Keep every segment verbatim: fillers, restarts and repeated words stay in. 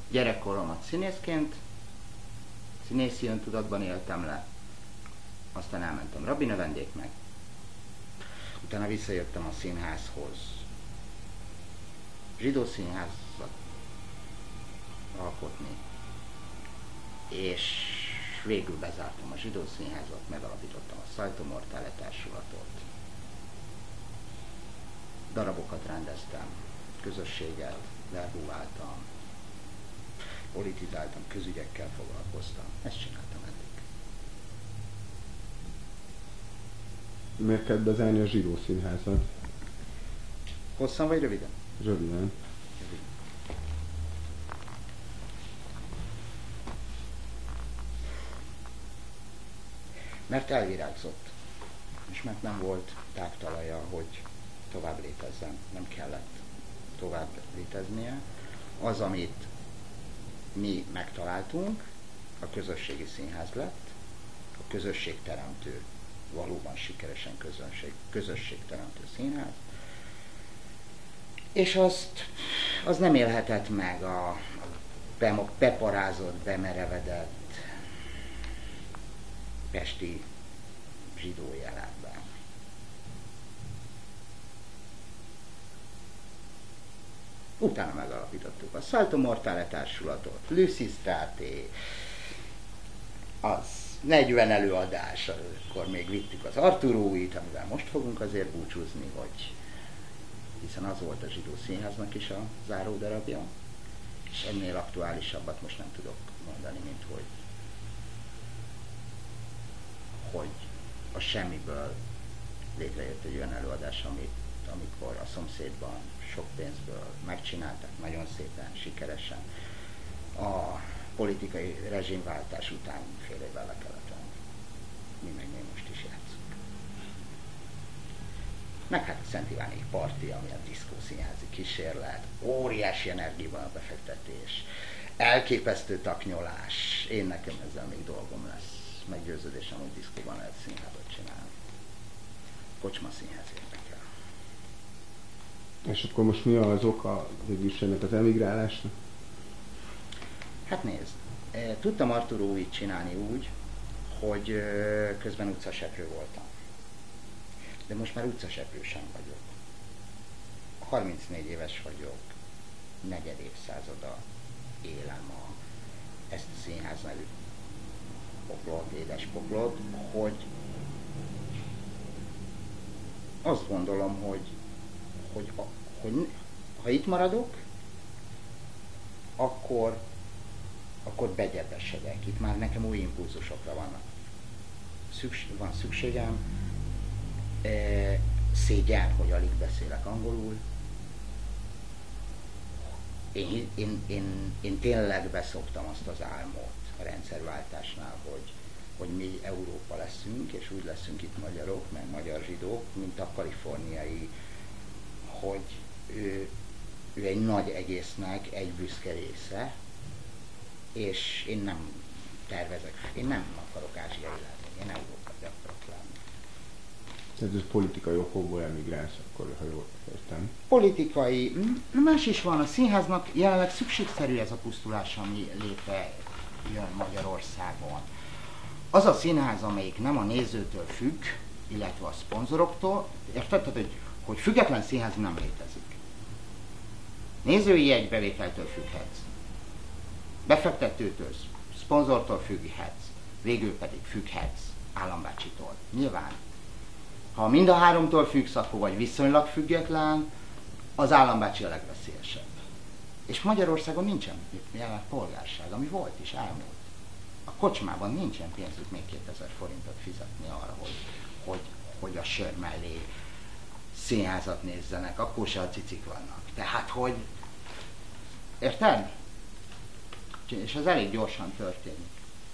Gyerekkoromat színészként, színészi öntudatban éltem le, aztán elmentem rabinövendéknek, utána visszajöttem a színházhoz, zsidó színházat alkotni, és végül bezártam a zsidó színházat, megalapítottam a Salto Mortale társulatot. Darabokat rendeztem, közösséget verbúváltam, politizáltam, közügyekkel foglalkoztam. Ezt csináltam eddig. Miért kellett bezárni a zsidó színházat? Hosszan vagy röviden? Röviden. Mert elvirágzott, és mert nem volt táptalaja, hogy tovább létezzen, nem kellett tovább léteznie. Az, amit mi megtaláltunk, a közösségi színház lett, a közösségteremtő, valóban sikeresen közösség, közösségteremtő színház, és azt, az nem élhetett meg a beparázott, bemerevedett pesti zsidó jelenben. Utána megalapítottuk a Salto Mortale társulatot, Lysistrate, az negyven előadás, akkor még vittük az Arturóit, amivel most fogunk azért búcsúzni, hogy hiszen az volt a zsidó színháznak is a záró darabja, és ennél aktuálisabbat most nem tudok mondani, mint hogy hogy a semmiből létrejött egy olyan előadás, amit amikor a szomszédban sok pénzből megcsinálták, nagyon szépen, sikeresen. A politikai rezsimváltás után fél évvel le kellett venni. Mi meg még most is játszunk. Meg hát a Szent Ivánék Parti, ami a diszkó színházi kísérlet, óriási energiában a befektetés, elképesztő taknyolás. Én nekem ezzel még dolgom lesz. Meggyőződésem, hogy diszkóban lehet színházat csinálni. Kocsma színház érdekel. És akkor most mi az oka végülis ennek az emigrálásnak? Hát nézd, tudtam Arturóit csinálni úgy, hogy közben utcaseprő voltam. De most már utcaseprő sem vagyok. harmincnégy éves vagyok, negyed évszázada élem a, ezt a színház nevű poklot, édes poklot, hogy azt gondolom, hogy, hogy, hogy ha itt maradok, akkor, akkor begyepesedek. Itt már nekem új impulzusokra vannak. Szükség, van szükségem, e, szégyen, hogy alig beszélek angolul. Én, én, én, én tényleg beszoktam azt az álmot a rendszerváltásnál, hogy, hogy mi Európa leszünk, és úgy leszünk itt magyarok, meg magyar zsidók, mint a kaliforniai, hogy ő, ő egy nagy egésznek egy büszke része, és én nem tervezek, én nem akarok ázsiai lenni, én európai akarok lenni. Tehát ez politikai okokból emigrálsz, akkor, ha jól értem. Politikai, más is van, a színháznak jelenleg szükségszerű ez a pusztulás, ami létre jön Magyarországon. Az a színház, amelyik nem a nézőtől függ, illetve a szponzoroktól, érted, hogy, hogy független színház nem létezik. Nézői jegybevételtől függhetsz, befektetőtől, szponzortól függhetsz, végül pedig függhetsz állambácsitól. Nyilván, ha mind a háromtól függsz, akkor vagy viszonylag független, az állambácsi a legveszélyesebb. És Magyarországon nincsen jelenleg polgárság, ami volt is, elmúlt. A kocsmában nincsen pénzük még kétezer forintot fizetni arra, hogy, hogy, hogy a sör mellé színházat nézzenek, akkor se a cicik vannak. Tehát, hogy... Érted? És ez elég gyorsan történik.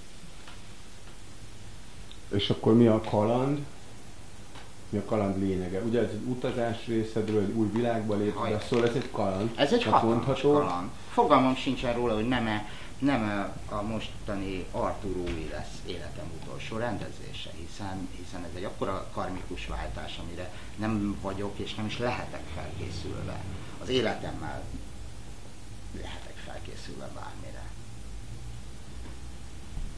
És akkor mi a kaland? Mi a kaland lényege? Ugye ez egy utazás részedről, egy új világba lépve, szóval ez egy kaland. Ez egy hatalmas kaland. Fogalmam sincsen róla, hogy nem, -e, nem -e a mostani Arturói lesz életem utolsó rendezése, hiszen, hiszen ez egy akkora karmikus váltás, amire nem vagyok és nem is lehetek felkészülve. Az életemmel lehetek felkészülve bármire.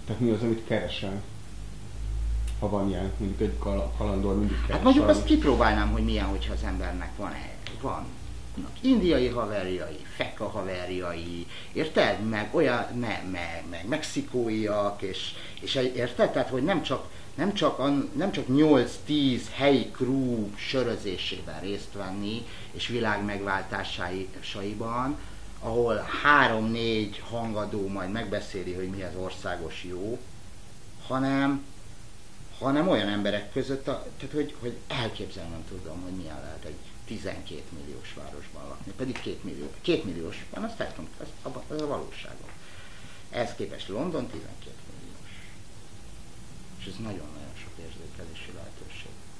Tehát mi az, amit keresel? Ha van ilyen, mondjuk egy kal- kalandor mindig keres. Hát mondjuk valami. azt kipróbálnám, hogy milyen, hogyha az embernek van van indiai haverjai, feka haverjai, érted? Meg olyan, meg, meg, meg mexikóiak, és, és érted? Tehát, hogy nem csak, nem csak, an, nem csak nyolc-tíz helyi crew sörözésében részt venni, és világ megváltásaiban, ahol három-négy hangadó majd megbeszéli, hogy mi az országos jó, hanem, hanem olyan emberek között, a, tehát hogy, hogy elképzelni nem tudom, hogy milyen lehet egy tizenkét milliós városban lakni, pedig két millió, két milliós, van, azt el tudom, ez a, ez a valóságom. Ehhez képest London tizenkét milliós. És ez nagyon-nagyon sok érzékelési lehetőség.